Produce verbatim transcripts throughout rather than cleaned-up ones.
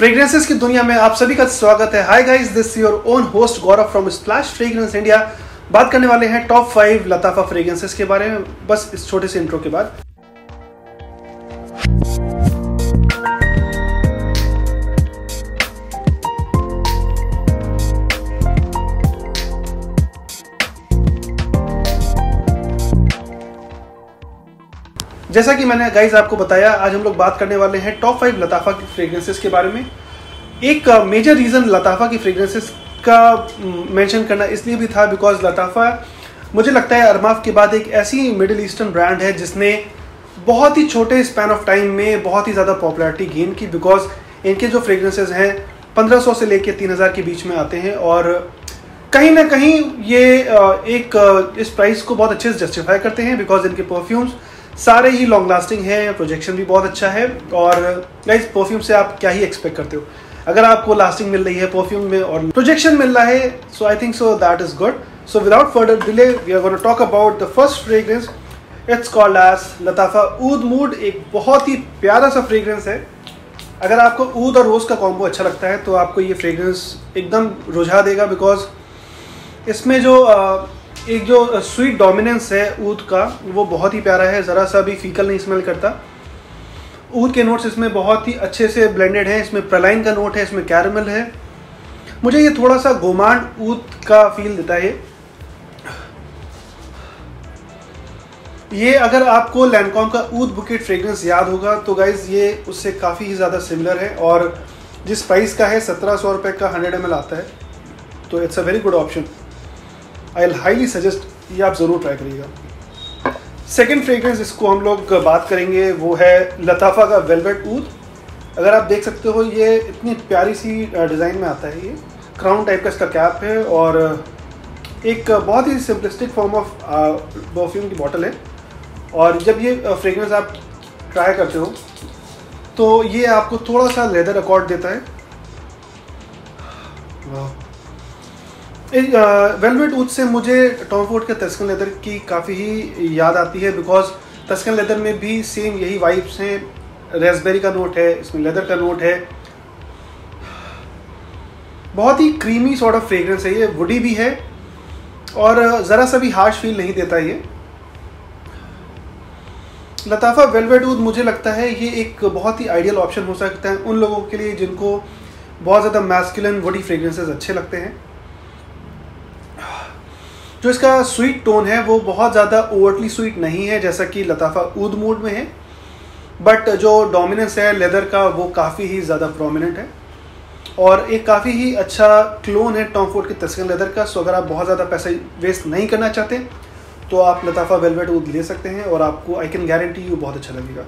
Fragrances की दुनिया में आप सभी का स्वागत है। Hi guys, this your own host Gaurav from Splash fragrance India. बात करने वाले हैं टॉप फाइव लताफा फ्रेग्रेंसेस के बारे में, बस इस छोटे से इंट्रो के बाद। जैसा कि मैंने गाइज आपको बताया, आज हम लोग बात करने वाले हैं टॉप फाइव लताफा की फ्रेग्रेंसेस के बारे में। एक मेजर रीज़न लताफा की फ्रेग्रेंसेस का मेंशन करना इसलिए भी था बिकॉज लताफा मुझे लगता है अरमाफ के बाद एक ऐसी मिडिल ईस्टर्न ब्रांड है जिसने बहुत ही छोटे स्पैन ऑफ टाइम में बहुत ही ज़्यादा पॉपुलैरिटी गेन की। बिकॉज इनके जो फ्रेग्रेंसेस हैं पंद्रह सौ से लेकर तीन हज़ार के बीच में आते हैं और कहीं ना कहीं ये एक इस प्राइस को बहुत अच्छे से जस्टिफाई करते हैं बिकॉज इनके परफ्यूम्स सारे ही लॉन्ग लास्टिंग है, प्रोजेक्शन भी बहुत अच्छा है। और गाइस, परफ्यूम से आप क्या ही एक्सपेक्ट करते हो? अगर आपको लास्टिंग मिल रही है परफ्यूम में और प्रोजेक्शन मिल रहा है, so I think so that is good. So without further delay we are gonna talk about the first fragrance. It's called as Lattafa oud mood. एक बहुत ही प्यारा सा फ्रेग्रेंस है। अगर आपको ऊद और रोज का कॉम्बो अच्छा लगता है तो आपको ये फ्रेग्रेंस एकदम रुझा देगा बिकॉज इसमें जो uh, एक जो स्वीट डोमिनेंस है ऊद का वो बहुत ही प्यारा है, ज़रा सा भी फीकल नहीं स्मेल करता। ऊद के नोट्स इसमें बहुत ही अच्छे से ब्लेंडेड हैं। इसमें प्रलाइन का नोट है, इसमें कैरमल है। मुझे ये थोड़ा सा गोमांड ऊद का फील देता है। ये अगर आपको लैंकॉम का ऊद बुकेट फ्रेग्रेंस याद होगा तो गाइज ये उससे काफ़ी ही ज़्यादा सिमिलर है और जिस प्राइस का है सत्रह सौ रुपये का हंड्रेड एम एल आता है, तो it's a very good option. I will highly suggest ये आप ज़रूर ट्राई करिएगा। सेकेंड फ्रेग्रेंस इसको हम लोग बात करेंगे वो है लताफा का वेलवेट ऊद। अगर आप देख सकते हो ये इतनी प्यारी सी डिज़ाइन में आता है। ये क्राउन टाइप का इसका कैप है और एक बहुत ही सिंपलिस्टिक फॉर्म ऑफ परफ्यूम की बॉटल है। और जब ये फ्रेग्रेंस आप ट्राई करते हो तो ये आपको थोड़ा सा लेदर अकॉर्ड देता है। वाह, वेलवेट ऊद से मुझे टॉम फोर्ड के टस्कन लेदर की काफ़ी ही याद आती है बिकॉज टस्कन लेदर में भी सेम यही वाइब्स हैं। रेसबेरी का नोट है, इसमें लेदर का नोट है। बहुत ही क्रीमी सॉर्ट ऑफ फ्रेग्रेंस है। ये वुडी भी है और ज़रा सा भी हार्श फील नहीं देता ये। लताफा वेलवेट ऊद मुझे लगता है ये एक बहुत ही आइडियल ऑप्शन हो सकता है उन लोगों के लिए जिनको बहुत ज़्यादा मैस्कुलिन वुडी फ्रेग्रेंसेस अच्छे लगते हैं। जो इसका स्वीट टोन है वो बहुत ज़्यादा ओवरटली स्वीट नहीं है जैसा कि लताफा ऊद मूड में है, बट जो डोमिनेंस है लेदर का वो काफ़ी ही ज़्यादा प्रोमिनेंट है और एक काफ़ी ही अच्छा क्लोन है टॉम फोर्ड के टस्कन लेदर का। सो अगर आप बहुत ज़्यादा पैसा वेस्ट नहीं करना चाहते तो आप लताफा वेलवेट ऊद ले सकते हैं और आपको आई कैन गारंटी यू बहुत अच्छा लगेगा।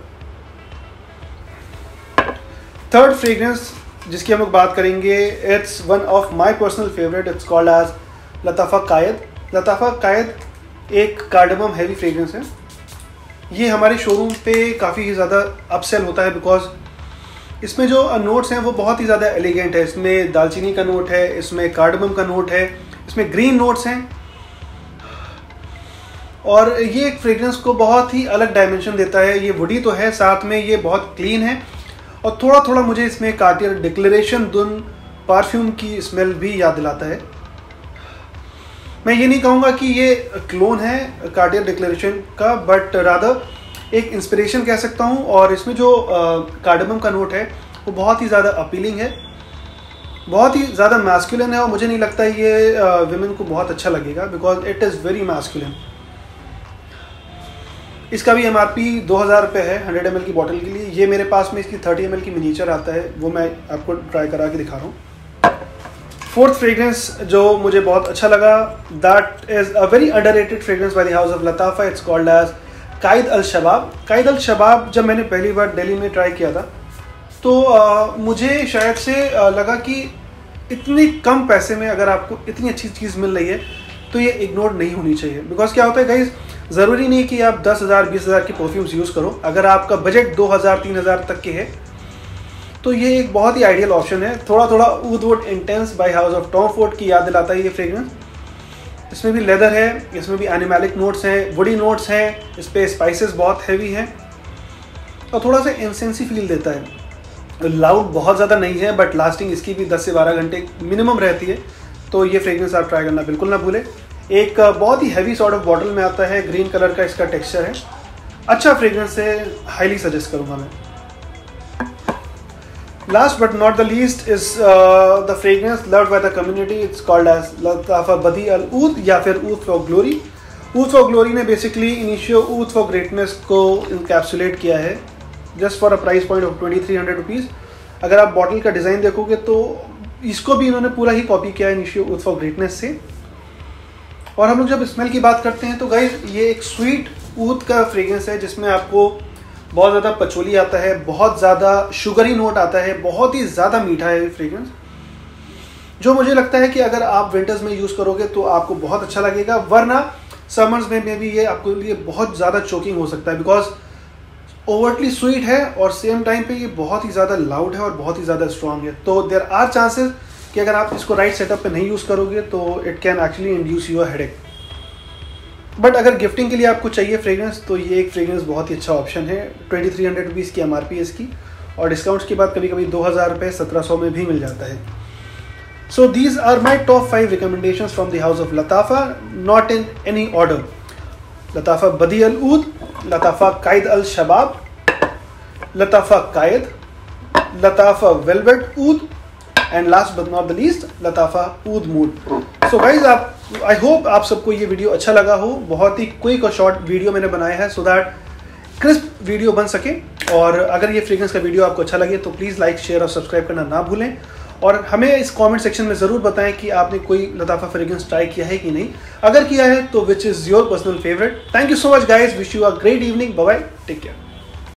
थर्ड फ्रेग्रेंस जिसकी हम लोग बात करेंगे, it's one of my personal favourite. It's called as Lattafa Qaed. Lattafa Qaed एक कार्डमम हैवी फ्रेग्रेंस है। ये हमारे शोरूम पे काफ़ी ही ज़्यादा अपसेल होता है बिकॉज इसमें जो नोट्स हैं वो बहुत ही ज़्यादा एलिगेंट है। इसमें दालचीनी का नोट है, इसमें कार्डमम का नोट है, इसमें ग्रीन नोट्स हैं और ये एक फ्रेग्रेंस को बहुत ही अलग डायमेंशन देता है। ये वुडी तो है, साथ में ये बहुत क्लीन है और थोड़ा थोड़ा मुझे इसमें कार्टियर डिक्लेरेशन दुन परफ्यूम की स्मेल भी याद दिलाता है। मैं ये नहीं कहूँगा कि ये क्लोन है कार्टियर डिक्लेरेशन का, बट रादर एक इंस्पिरेशन कह सकता हूँ। और इसमें जो कार्डमम का नोट है वो बहुत ही ज़्यादा अपीलिंग है, बहुत ही ज़्यादा मैस्कुलिन है और मुझे नहीं लगता ये विमेन को बहुत अच्छा लगेगा because it is very masculine. इसका भी एम आर पी दो हज़ार रुपये है हंड्रेड एम एल की बॉटल के लिए। ये मेरे पास में इसकी थर्टी एम एल की मिनीचर आता है, वो मैं आपको ट्राई करा के दिखा रहा हूँ। फोर्थ फ्रेग्रेंस जो मुझे बहुत अच्छा लगा, that is a very underrated fragrance by the house of Lattafa. It's called as Qaed al Shabab. Qaed al शबाब जब मैंने पहली बार दिल्ली में ट्राई किया था तो आ, मुझे शायद से आ, लगा कि इतनी कम पैसे में अगर आपको इतनी अच्छी चीज़ मिल रही है तो ये इग्नोर नहीं होनी चाहिए। बिकॉज क्या होता है गाइज, ज़रूरी नहीं कि आप दस हज़ार बीस हज़ार की परफ्यूम्स यूज़ करो। अगर आपका बजट दो हज़ार तीन हज़ार तक के है तो ये एक बहुत ही आइडियल ऑप्शन है। थोड़ा थोड़ा oud wood intense by house of Tom Ford की याद दिलाता है ये फ्रेग्रेंस। इसमें भी लेदर है, इसमें भी एनिमैलिक नोट्स हैं, वुडी नोट्स हैं, इस पर स्पाइसेस बहुत हैवी हैं और थोड़ा सा इंसेंसी फील देता है। लाउड बहुत ज़्यादा नहीं है, बट लास्टिंग इसकी भी दस से बारह घंटे मिनिमम रहती है। तो ये फ्रेग्रेंस आप ट्राई करना बिल्कुल ना भूलें। एक बहुत ही हैवी सॉर्ट ऑफ बॉटल में आता है, ग्रीन कलर का इसका टेक्सचर है, अच्छा फ्रेग्रेंस है, हाईली सजेस्ट करूँगा मैं। Last but not the least is uh, the fragrance loved by the community. It's called as Latafa Badi Al Oud या फिर Oud for Glory. Oud for Glory ने basically Initio Oud for Greatness को encapsulate किया है, just for a price point of twenty-three hundred rupees. अगर आप bottle का design देखोगे तो इसको भी इन्होंने पूरा ही कॉपी किया है Initio Oud for Greatness से। और हम लोग जब स्मेल की बात करते हैं तो गाइस ये एक स्वीट ऊद का फ्रेग्रेंस है, जिसमें आपको बहुत ज़्यादा पचोली आता है, बहुत ज़्यादा शुगरी नोट आता है, बहुत ही ज़्यादा मीठा है ये फ्रेग्रेंस, जो मुझे लगता है कि अगर आप विंटर्स में यूज़ करोगे तो आपको बहुत अच्छा लगेगा, वरना समर्स में में भी ये आपके लिए बहुत ज़्यादा चोकिंग हो सकता है, बिकॉज ओवरटली स्वीट है और सेम टाइम पे ये बहुत ही ज़्यादा लाउड है और बहुत ही ज़्यादा स्ट्रॉन्ग है। तो देयर आर चांसेस कि अगर आप इसको राइट सेटअप पे नहीं यूज़ करोगे तो it can actually induce your headache. But अगर गिफ्टिंग के लिए आपको चाहिए फ्रेग्रेंस तो ये एक फ्रेग्रेंस बहुत ही अच्छा ऑप्शन है। ट्वेंटी थ्री हंड्रेड रुपीज़ की एम आर पी है इसकी, और डिस्काउंट्स के बाद कभी कभी दो हज़ार रुपये सत्रह सौ में भी मिल जाता है। So these are my top five recommendations from the house of Lattafa, not in any order. Lattafa Badee al Oud, Lattafa Qaed al Shabab, Lattafa Qaed, Lattafa velvet oud, and last but not the least Lattafa oud mood. So guys आप I hope आप सबको ये video अच्छा लगा हो। बहुत ही quick और शॉर्ट वीडियो मैंने बनाया है सो दैट क्रिस्प वीडियो बन सके। और अगर ये फ्रेग्रेंस का वीडियो आपको अच्छा लगे तो प्लीज़ लाइक शेयर और सब्सक्राइब करना ना भूलें, और हमें इस कमेंट सेक्शन में ज़रूर बताएं कि आपने कोई लताफ़ा फ्रेग्रेंस ट्राई किया है कि नहीं। अगर किया है तो which is your personal favourite. Thank you so much guys, wish you a great evening, bye bye, take care.